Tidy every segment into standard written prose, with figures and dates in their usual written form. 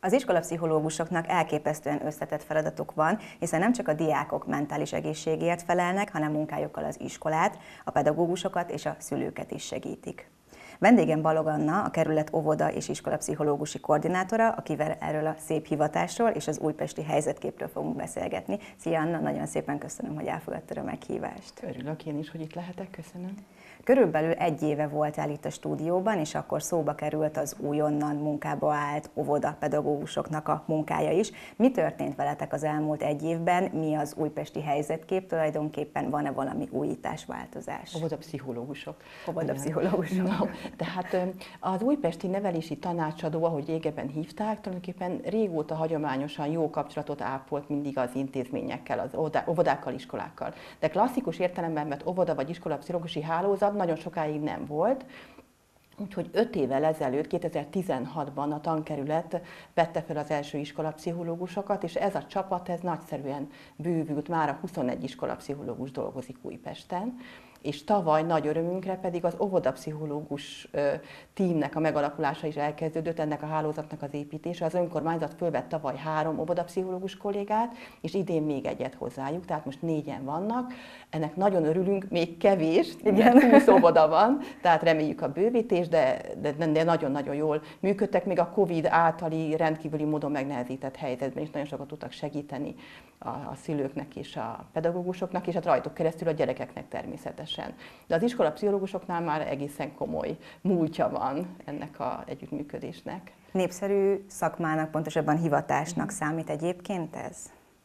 Az iskolapszichológusoknak elképesztően összetett feladatuk van, hiszen nem csak a diákok mentális egészségéért felelnek, hanem munkájukkal az iskolát, a pedagógusokat és a szülőket is segítik. Vendégem Balog Anna, a kerület óvoda és iskolapszichológusi koordinátora, akivel erről a szép hivatásról és az újpesti helyzetképről fogunk beszélgetni. Szia Anna, nagyon szépen köszönöm, hogy elfogadtad a meghívást. Örülök én is, hogy itt lehetek, köszönöm. Körülbelül 1 éve voltál itt a stúdióban, és akkor szóba került az újonnan munkába állt óvoda pedagógusoknak a munkája is. Mi történt veletek az elmúlt 1 évben? Mi az újpesti helyzetkép? Tulajdonképpen van-e valami újítás, változás? Óvodapszichológusok. Óvodapszichológusok. No, tehát az újpesti nevelési tanácsadó, ahogy régebben hívták, tulajdonképpen régóta hagyományosan jó kapcsolatot ápolt mindig az intézményekkel, az óvodákkal, iskolákkal. De klasszikus értelemben vett óvoda vagy iskolapszichológusi hálózat nagyon sokáig nem volt. Úgyhogy 5 évvel ezelőtt, 2016-ban a tankerület vette fel az első iskolapszichológusokat, és ez a csapat nagyszerűen bővült, mára 21 iskolapszichológus dolgozik Újpesten. És tavaly nagy örömünkre pedig az óvodapszichológus tímnek a megalakulása is elkezdődött, ennek a hálózatnak az építése. Az önkormányzat fölvett tavaly 3 óvodapszichológus kollégát, és idén még egyet hozzájuk, tehát most 4-en vannak. Ennek nagyon örülünk, még kevés, igen. 20 óvoda van, tehát reméljük a bővítés, de nagyon-nagyon jól működtek, még a Covid általi rendkívüli módon megnehezített helyzetben is nagyon sokat tudtak segíteni a szülőknek és a pedagógusoknak, és hát rajtuk keresztül a gyerekeknek természetesen. De az iskolapszichológusoknál már egészen komoly múltja van ennek az együttműködésnek. Népszerű szakmának, pontosabban hivatásnak számít egyébként ez?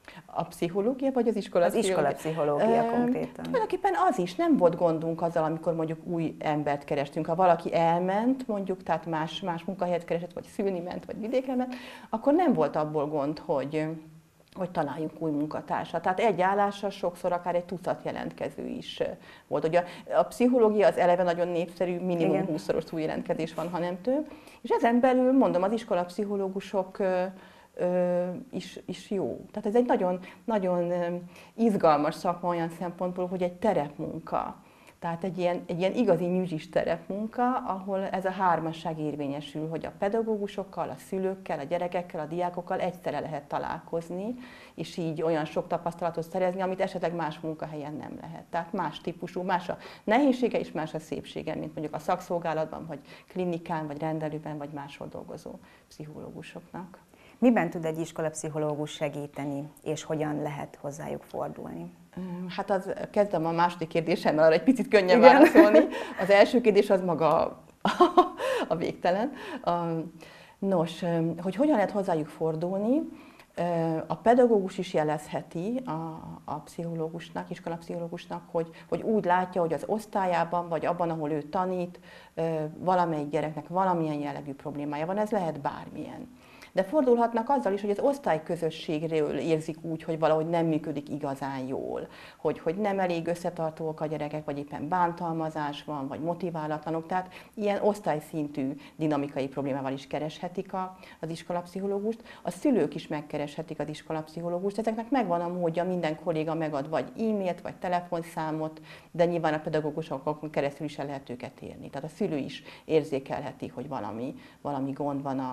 A pszichológia vagy az iskolapszichológia? Az iskolapszichológia konkrétan. Tulajdonképpen az is, nem volt gondunk azzal, amikor mondjuk új embert kerestünk. Ha valaki elment, mondjuk, tehát más munkahelyet keresett, vagy szülni ment, vagy vidékre ment, akkor nem volt abból gond, hogy találjunk új munkatársat. Tehát egy állásra sokszor akár egy tucat jelentkező is volt. Ugye a pszichológia az eleve nagyon népszerű, minimum 20-szoros új jelentkezés van, ha nem több. És ezen belül, mondom, az iskolapszichológusok is jó. Tehát ez egy nagyon, nagyon izgalmas szakma olyan szempontból, hogy egy terepmunka. Tehát egy ilyen igazi nyüzsis terepmunka, ahol ez a hármasság érvényesül, hogy a pedagógusokkal, a szülőkkel, a gyerekekkel, a diákokkal egyszerre lehet találkozni, és így olyan sok tapasztalatot szerezni, amit esetleg más munkahelyen nem lehet. Tehát más típusú, más a nehézsége és más a szépsége, mint mondjuk a szakszolgálatban, vagy klinikán, vagy rendelőben, vagy máshol dolgozó pszichológusoknak. Miben tud egy iskolapszichológus segíteni, és hogyan lehet hozzájuk fordulni? Hát kezdem a második kérdésemmel, arra egy picit könnyen válaszolni. Az első kérdés az maga a végtelen. Nos, hogy hogyan lehet hozzájuk fordulni, a pedagógus is jelezheti a pszichológusnak, iskolapszichológusnak, hogy úgy látja, hogy az osztályában, vagy abban, ahol ő tanít, valamelyik gyereknek valamilyen jellegű problémája van, ez lehet bármilyen. De fordulhatnak azzal is, hogy az osztályközösségről érzik úgy, hogy valahogy nem működik igazán jól, hogy nem elég összetartóak a gyerekek, vagy éppen bántalmazás van, vagy motiválatlanok. Tehát ilyen osztályszintű dinamikai problémával is kereshetik az iskolapszichológust. A szülők is megkereshetik az iskolapszichológust. Ezeknek megvan a módja, minden kolléga megad vagy e-mailt, vagy telefonszámot, de nyilván a pedagógusokon keresztül is el lehet őket érni. Tehát a szülő is érzékelheti, hogy valami gond van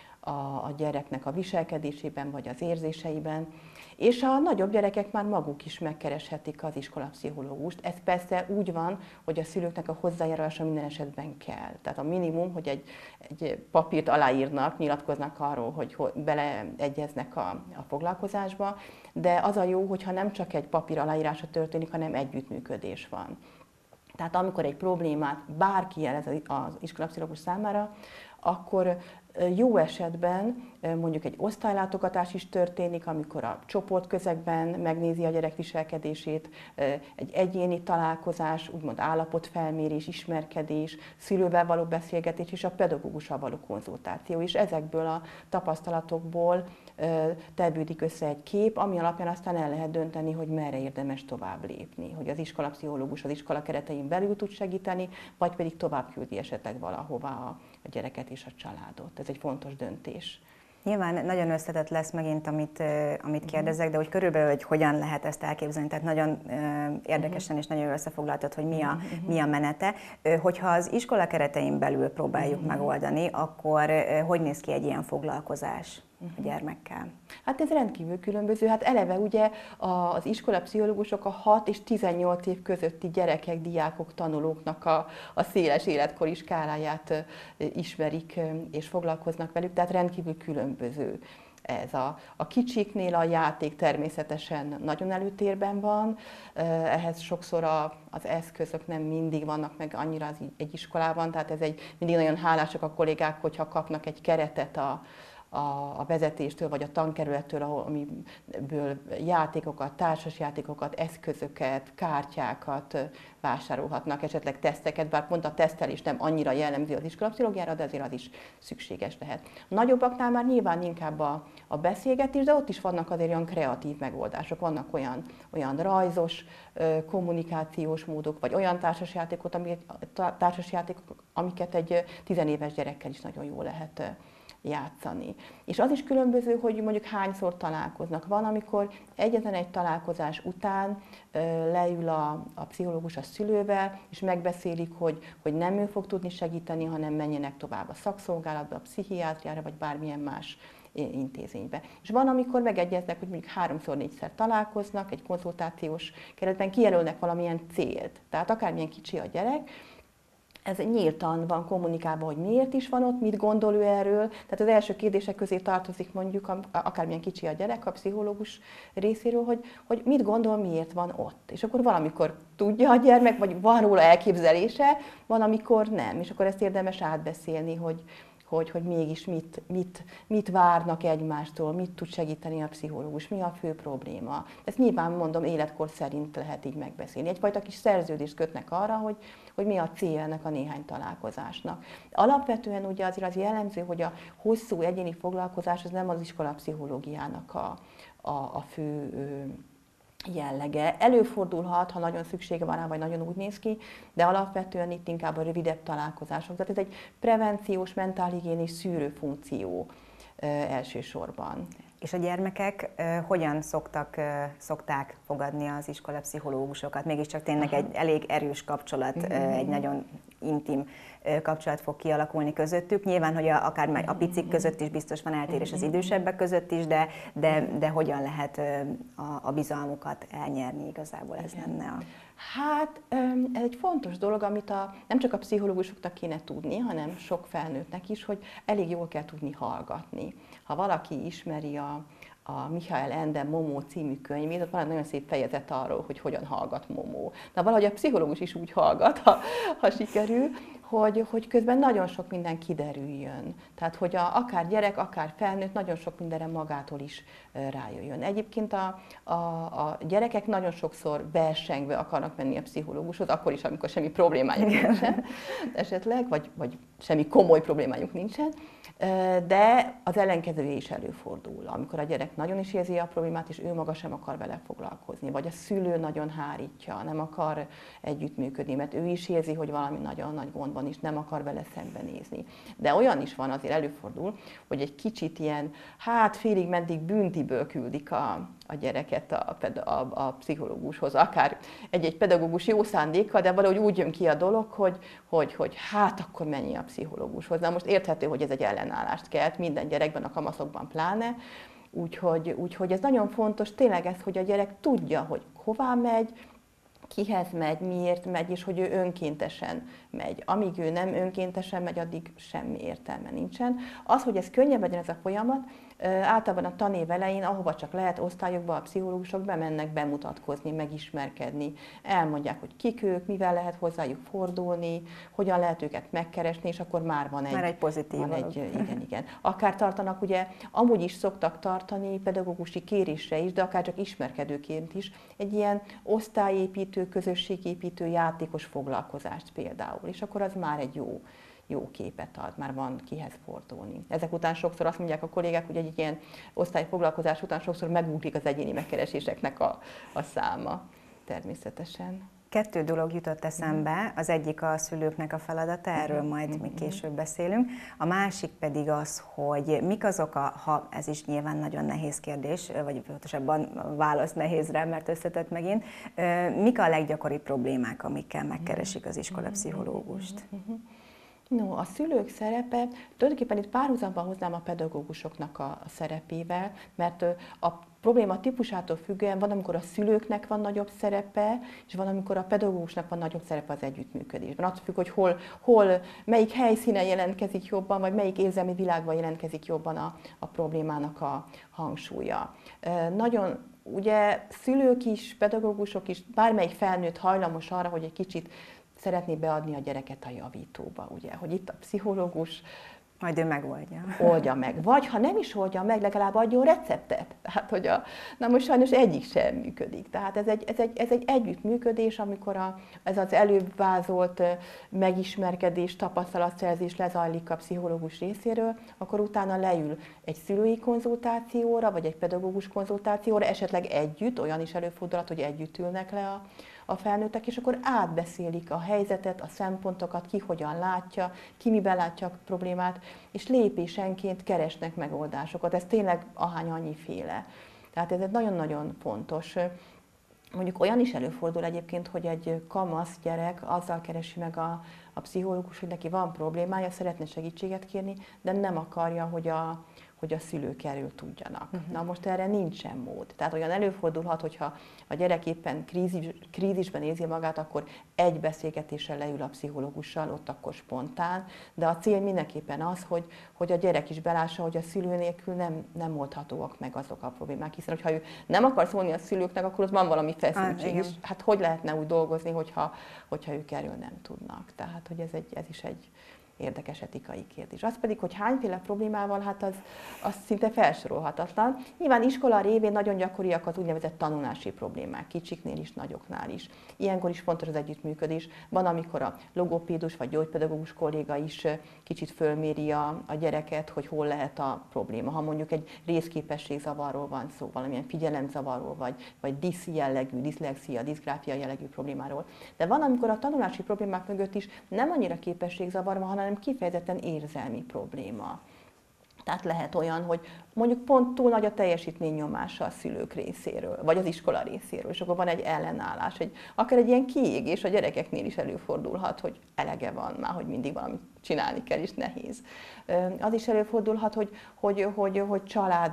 a gyereknek a viselkedésében, vagy az érzéseiben. És a nagyobb gyerekek már maguk is megkereshetik az iskolapszichológust. Ez persze úgy van, hogy a szülőknek a hozzájárulása minden esetben kell. Tehát a minimum, hogy egy papírt aláírnak, nyilatkoznak arról, hogy beleegyeznek a foglalkozásba, de az a jó, hogyha nem csak egy papír aláírása történik, hanem együttműködés van. Tehát amikor egy problémát bárki jelez az iskolapszichológus számára, akkor jó esetben mondjuk egy osztálylátogatás is történik, amikor a csoportközegben megnézi a gyerek viselkedését, egy egyéni találkozás, úgymond állapotfelmérés, ismerkedés, szülővel való beszélgetés és a pedagógussal való konzultáció. És ezekből a tapasztalatokból tevődik össze egy kép, ami alapján aztán el lehet dönteni, hogy merre érdemes tovább lépni, hogy az iskolapszichológus az iskola keretein belül tud segíteni, vagy pedig tovább küldi esetleg valahova a gyereket és a családot. Ez egy fontos döntés. Nyilván nagyon összetett lesz megint, amit kérdezek, de hogy körülbelül, hogy hogyan lehet ezt elképzelni, tehát nagyon érdekesen és nagyon összefoglaltad, hogy mi a menete. Hogyha az iskola keretein belül próbáljuk megoldani, akkor hogy néz ki egy ilyen foglalkozás? a gyermekkel? Hát ez rendkívül különböző. Hát eleve ugye az iskolapszichológusok a 6 és 18 év közötti gyerekek, diákok, tanulóknak a széles életkori skáláját ismerik és foglalkoznak velük, tehát rendkívül különböző. Ez a kicsiknél a játék természetesen nagyon előtérben van, ehhez sokszor az eszközök nem mindig vannak meg annyira egy iskolában, tehát mindig nagyon hálásak a kollégák, hogyha kapnak egy keretet a vezetéstől vagy a tankerülettől, amiből játékokat, társasjátékokat, eszközöket, kártyákat vásárolhatnak, esetleg teszteket, bár pont a tesztelés nem annyira jellemző az iskolapszichológiára, de azért az is szükséges lehet. A nagyobbaknál már nyilván inkább a beszélgetés, de ott is vannak azért olyan kreatív megoldások, vannak olyan rajzos, kommunikációs módok, vagy olyan társasjátékok, amiket egy 10 éves gyerekkel is nagyon jól lehet játszani. És az is különböző, hogy mondjuk hányszor találkoznak. Van, amikor egyetlen egy találkozás után leül a pszichológus a szülővel, és megbeszélik, hogy nem ő fog tudni segíteni, hanem menjenek tovább a szakszolgálatba, a pszichiátriára, vagy bármilyen más intézménybe. És van, amikor megegyeznek, hogy mondjuk 3-4-szer találkoznak, egy konzultációs keretben kijelölnek valamilyen célt. Tehát akármilyen kicsi a gyerek, ez nyíltan van kommunikálva, hogy miért is van ott, mit gondol ő erről. Tehát az első kérdések közé tartozik mondjuk, akármilyen kicsi a gyerek, a pszichológus részéről, hogy mit gondol, miért van ott. És akkor valamikor tudja a gyermek, vagy van róla elképzelése, van, amikor nem. És akkor ezt érdemes átbeszélni, hogy mégis mit várnak egymástól, mit tud segíteni a pszichológus, mi a fő probléma. Ezt nyilván mondom, életkor szerint lehet így megbeszélni. Egyfajta kis szerződést kötnek arra, hogy mi a cél ennek a néhány találkozásnak. Alapvetően ugye azért az jellemző, hogy a hosszú egyéni foglalkozás az nem az iskolapszichológiának a fő jellege. Előfordulhat, ha nagyon szüksége van rá, vagy nagyon úgy néz ki, de alapvetően itt inkább a rövidebb találkozások. Tehát ez egy prevenciós, mentálhigiénis szűrőfunkció elsősorban. És a gyermekek hogyan szokták fogadni az iskolapszichológusokat? Mégiscsak tényleg egy elég erős kapcsolat, egy nagyon intim kapcsolat fog kialakulni közöttük. Nyilván, hogy akár a picik között is biztos van eltérés, az idősebbek között is, de hogyan lehet a bizalmukat elnyerni igazából, ez lenne a... Hát ez egy fontos dolog, amit nem csak a pszichológusoknak kéne tudni, hanem sok felnőttnek is, hogy elég jól kell tudni hallgatni. Ha valaki ismeri a Michael Ende Momó című könyvét, ott van egy nagyon szép fejezet arról, hogy hogyan hallgat Momó. De valahogy a pszichológus is úgy hallgat, ha sikerül, hogy közben nagyon sok minden kiderüljön. Tehát, hogy akár gyerek, akár felnőtt nagyon sok mindenre magától is rájöjjön. Egyébként a gyerekek nagyon sokszor versengve akarnak menni a pszichológushoz, akkor is, amikor semmi problémájuk nincsen esetleg, vagy semmi komoly problémájuk nincsen. De az ellenkezője is előfordul, amikor a gyerek nagyon is érzi a problémát, és ő maga sem akar vele foglalkozni, vagy a szülő nagyon hárítja, nem akar együttműködni, mert ő is érzi, hogy valami nagyon nagy gond van, és nem akar vele szembenézni. De olyan is van, azért előfordul, hogy egy kicsit ilyen, félig meddig büntiből küldik a gyereket a pszichológushoz, akár egy pedagógus jó szándékkal, de valahogy úgy jön ki a dolog, hogy akkor menj a pszichológushoz. Na most érthető, hogy ez egy ellenállást kelt, minden gyerekben, a kamaszokban pláne, úgyhogy ez nagyon fontos, tényleg ez, hogy a gyerek tudja, hogy hová megy, kihez megy, miért megy, és hogy ő önkéntesen megy. Amíg ő nem önkéntesen megy, addig semmi értelme nincsen. Az, hogy ez könnyebb legyen ez a folyamat, általában a tanév elején, ahova csak lehet, osztályokba a pszichológusok bemennek bemutatkozni, megismerkedni, elmondják, hogy kik ők, mivel lehet hozzájuk fordulni, hogyan lehet őket megkeresni, és akkor már van egy pozitív igen. Akár tartanak, ugye, amúgy is szoktak tartani pedagógusi kérésre is, de akár csak ismerkedőként is, egy ilyen osztályépítő, közösségépítő, játékos foglalkozást például, és akkor az már egy jó képet ad, már van kihez fordulni. Ezek után sokszor azt mondják a kollégák, hogy egy ilyen osztályfoglalkozás után sokszor megugrik az egyéni megkereséseknek a száma, természetesen. 2 dolog jutott eszembe, az egyik a szülőknek a feladata, erről majd még később beszélünk, a másik pedig az, hogy mik azok ha ez is nyilván nagyon nehéz kérdés, vagy pontosabban válasz nehéz rá, mert összetett megint, mik a leggyakoribb problémák, amikkel megkeresik az iskolapszichológust? No, a szülők szerepe, tulajdonképpen itt párhuzamban hoznám a pedagógusoknak a szerepével, mert a probléma típusától függően van, amikor a szülőknek van nagyobb szerepe, és van, amikor a pedagógusnak van nagyobb szerepe az együttműködésben. Attól függ, hogy hol melyik helyszínen jelentkezik jobban, vagy melyik érzelmi világban jelentkezik jobban a problémának a hangsúlya. Nagyon ugye szülők is, pedagógusok is, bármelyik felnőtt hajlamos arra, hogy egy kicsit szeretné beadni a gyereket a javítóba, ugye, hogy itt a pszichológus majd ő megoldja. Oldja meg. Vagy ha nem is oldja meg, legalább adjon receptet. Tehát, hogy na most sajnos egyik sem működik. Tehát ez egy együttműködés, amikor ez az előbb vázolt megismerkedés, tapasztalatszerzés lezajlik a pszichológus részéről, akkor utána leül egy szülői konzultációra, vagy egy pedagógus konzultációra, esetleg együtt, olyan is előfordulhat, hogy együtt ülnek le a felnőttek, és akkor átbeszélik a helyzetet, a szempontokat, ki hogyan látja, ki miben látja a problémát, és lépésenként keresnek megoldásokat. Ez tényleg ahány-annyiféle. Tehát ez egy nagyon-nagyon fontos. Mondjuk olyan is előfordul egyébként, hogy egy kamasz gyerek azzal keresi meg a pszichológus, hogy neki van problémája, szeretne segítséget kérni, de nem akarja, hogy a szülők erről tudjanak. Na most erre nincsen mód. Tehát olyan előfordulhat, hogyha a gyerek éppen krízisben érzi magát, akkor egy beszélgetéssel leül a pszichológussal, ott akkor spontán, de a cél mindenképpen az, hogy a gyerek is belássa, hogy a szülő nélkül nem oldhatóak meg azok a problémák, hiszen hogyha ő nem akar szólni a szülőknek, akkor ott van valami feszültség is. Hát hogy lehetne úgy dolgozni, hogyha ők erről nem tudnak. Tehát, hogy ez is egy érdekes etikai kérdés. Az pedig, hogy hányféle problémával, hát az szinte felsorolhatatlan. Nyilván iskola révén nagyon gyakoriak az úgynevezett tanulási problémák, kicsiknél is, nagyoknál is. Ilyenkor is fontos az együttműködés. Van, amikor a logopédus vagy gyógypedagógus kolléga is kicsit fölméri a gyereket, hogy hol lehet a probléma. Ha mondjuk egy részképességzavarról van szó, valamilyen figyelemzavarról, vagy diszi jellegű, diszlexia, diszgráfia jellegű problémáról. De van, amikor a tanulási problémák mögött is nem annyira képességzavar van, hanem kifejezetten érzelmi probléma. Tehát lehet olyan, hogy mondjuk pont túl nagy a teljesítménynyomása a szülők részéről, vagy az iskola részéről, és akkor van egy ellenállás, akár egy ilyen kiégés a gyerekeknél is előfordulhat, hogy elege van már, hogy mindig valamit csinálni kell, és nehéz. Az is előfordulhat, hogy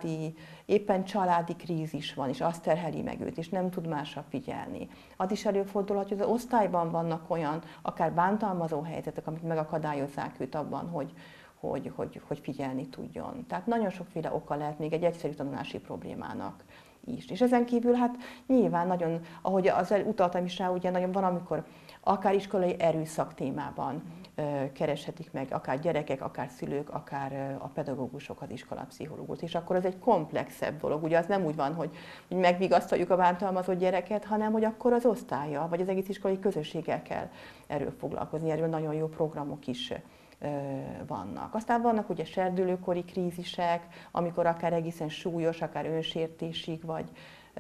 éppen családi krízis van, és azt terheli meg őt, és nem tud másra figyelni. Az is előfordulhat, hogy az osztályban vannak olyan, akár bántalmazó helyzetek, amik megakadályozzák őt abban, hogy figyelni tudjon. Tehát nagyon sokféle oka lehet még egy egyszerű tanulási problémának is. És ezen kívül hát nyilván nagyon, ahogy az utaltam is rá, ugye nagyon van, amikor akár iskolai erőszak témában kereshetik meg akár gyerekek, akár szülők, akár a pedagógusok az iskolapszichológust. És akkor ez egy komplexebb dolog. Ugye az nem úgy van, hogy megvigasztaljuk a bántalmazott gyereket, hanem hogy akkor az osztálya, vagy az egész iskolai közösséggel kell erről foglalkozni. Erről nagyon jó programok is vannak. Aztán vannak ugye serdülőkori krízisek, amikor akár egészen súlyos, akár önsértésig, vagy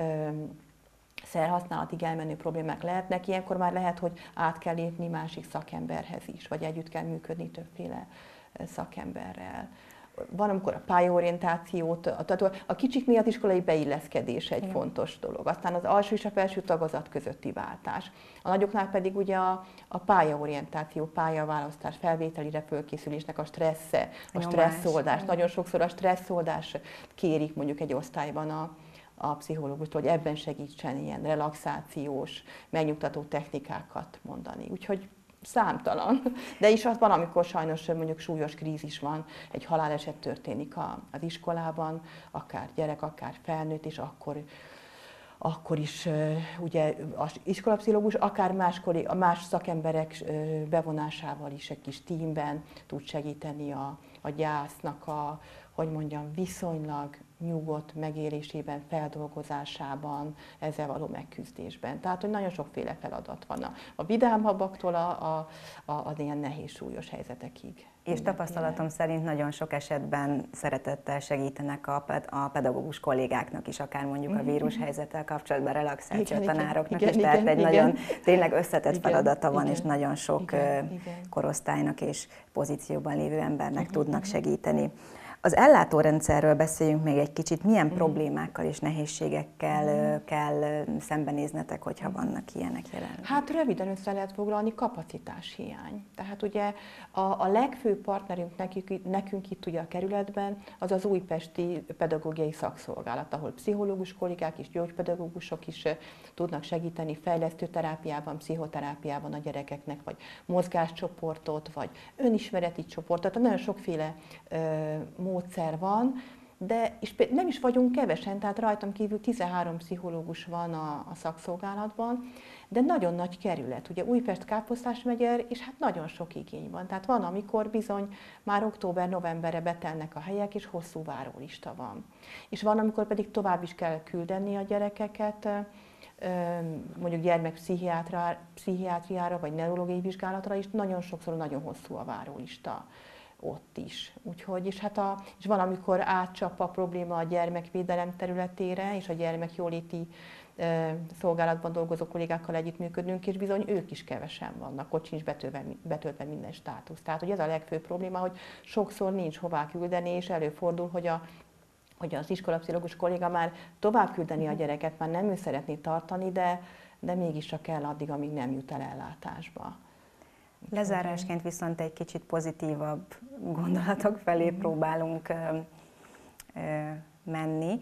szerhasználatig elmenő problémák lehetnek. Ilyenkor már lehet, hogy át kell lépni másik szakemberhez is, vagy együtt kell működni többféle szakemberrel. Van, amikor a pályaorientációt, a kicsiknél az iskolai beilleszkedés egy fontos dolog. Aztán az alsó és a felső tagozat közötti váltás. A nagyoknál pedig ugye a pályaorientáció, pályaválasztás, felvételire fölkészülésnek a stressze, a stresszoldás. Nagyon sokszor a stresszoldás kérik mondjuk egy osztályban a pszichológustól, hogy ebben segítsen ilyen relaxációs, megnyugtató technikákat mondani. Úgyhogy számtalan. De is az van, amikor sajnos mondjuk súlyos krízis van, egy haláleset történik az iskolában, akár gyerek, akár felnőtt, és akkor is ugye az iskolapszichológus, akár más szakemberek bevonásával is egy kis tímben tud segíteni a gyásznak viszonylag nyugodt megélésében, feldolgozásában, ezzel való megküzdésben. Tehát, hogy nagyon sokféle feladat van a vidámabbaktól az ilyen nehéz, súlyos helyzetekig. És tapasztalatom szerint nagyon sok esetben szeretettel segítenek a pedagógus kollégáknak is, akár mondjuk a vírushelyzettel kapcsolatban, relaxáció tanároknak is, tehát egy nagyon tényleg összetett feladata van, és nagyon sok korosztálynak és pozícióban lévő embernek tudnak segíteni. Az ellátórendszerről beszéljünk még egy kicsit. Milyen problémákkal és nehézségekkel kell szembenéznetek, hogyha vannak ilyenek jelenleg? Hát röviden össze lehet foglalni, kapacitáshiány. Tehát ugye a legfőbb partnerünk nekünk itt ugye a kerületben az az Újpesti Pedagógiai Szakszolgálat, ahol pszichológus kollégák és gyógypedagógusok is tudnak segíteni fejlesztő terápiában, pszichoterápiában a gyerekeknek, vagy mozgáscsoportot, vagy önismereti csoportot, nagyon sokféle módszer van, de és nem is vagyunk kevesen, tehát rajtam kívül 13 pszichológus van a szakszolgálatban, de nagyon nagy kerület. Ugye Újpest Káposztás megye, és hát nagyon sok igény van. Tehát van, amikor bizony már október-novemberre betelnek a helyek, és hosszú várólista van. És van, amikor pedig tovább is kell küldeni a gyerekeket, mondjuk gyermekpszichiátriára, vagy neurológiai vizsgálatra is, nagyon sokszor nagyon hosszú a várólista ott is. Úgyhogy, és van, amikor átcsap a probléma a gyermekvédelem területére, és a gyermekjóléti szolgálatban dolgozó kollégákkal együttműködünk, és bizony ők is kevesen vannak, ott sincs betöltve minden státusz. Tehát, hogy ez a legfőbb probléma, hogy sokszor nincs hová küldeni, és előfordul, hogy az iskolapszichológus kolléga már tovább küldeni a gyereket, már nem ő szeretné tartani, de mégiscsak kell addig, amíg nem jut el ellátásba. Lezárásként viszont egy kicsit pozitívabb gondolatok felé próbálunk menni.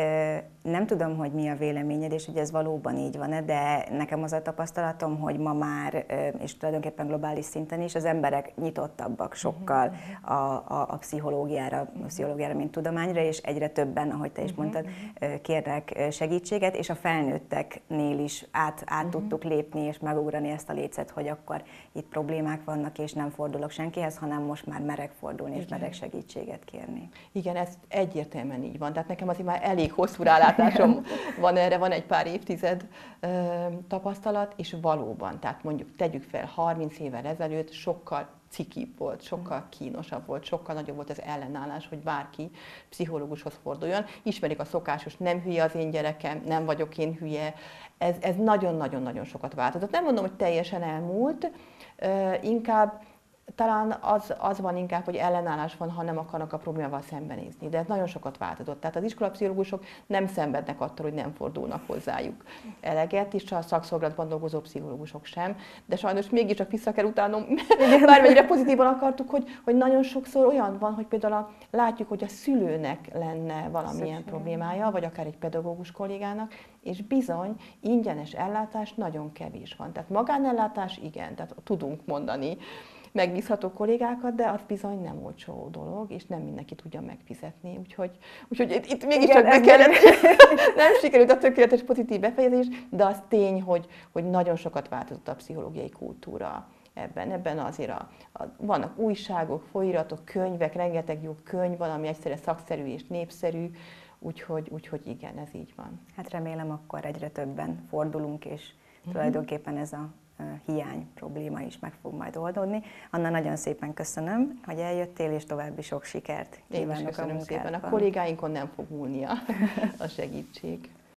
Nem tudom, hogy mi a véleményed, és hogy ez valóban így van-e, de nekem az a tapasztalatom, hogy ma már, és tulajdonképpen globális szinten is, az emberek nyitottabbak sokkal a pszichológiára, mint tudományra, és egyre többen, ahogy te is mondtad, kérnek segítséget, és a felnőtteknél is át tudtuk lépni, és megugrani ezt a lécet, hogy akkor itt problémák vannak, és nem fordulok senkihez, hanem most már merek fordulni, és merek segítséget kérni. Igen, ez egyértelműen így van. Tehát nekem azért már elég hosszú rálátásom van erre, van egy pár évtized tapasztalat, és valóban, tehát mondjuk tegyük fel, 30 évvel ezelőtt sokkal cikibb volt, sokkal kínosabb volt, sokkal nagyobb volt az ellenállás, hogy bárki pszichológushoz forduljon. Ismerik a szokásos, nem hülye az én gyerekem, nem vagyok én hülye. Ez nagyon-nagyon-nagyon sokat változott. Nem mondom, hogy teljesen elmúlt, inkább talán az van inkább, hogy ellenállás van, ha nem akarnak a problémával szembenézni. De ez nagyon sokat változott. Tehát az iskolapszichológusok nem szenvednek attól, hogy nem fordulnak hozzájuk eleget, és a szakszolgálatban dolgozó pszichológusok sem. De sajnos mégiscsak vissza kell utálnom, bármennyire pozitívan akartuk, hogy nagyon sokszor olyan van, hogy például látjuk, hogy a szülőnek lenne valamilyen problémája, vagy akár egy pedagógus kollégának, és bizony ingyenes ellátás nagyon kevés van. Tehát magánellátás igen, tehát tudunk mondani megbízható kollégákat, de az bizony nem olcsó dolog, és nem mindenki tudja megfizetni. Úgyhogy itt mégiscsak be kellett, nem sikerült a tökéletes pozitív befejezés, de az tény, hogy nagyon sokat változott a pszichológiai kultúra ebben azért vannak újságok, folyóiratok, könyvek, rengeteg jó könyv van, ami egyszerre szakszerű és népszerű, úgyhogy igen, ez így van. Hát remélem akkor egyre többen fordulunk, és tulajdonképpen ez a hiány probléma is meg fog majd oldódni. Anna, nagyon szépen köszönöm, hogy eljöttél, és további sok sikert kívánok a munkádban. Szépen. A kollégáinkon nem fog múlni a segítség.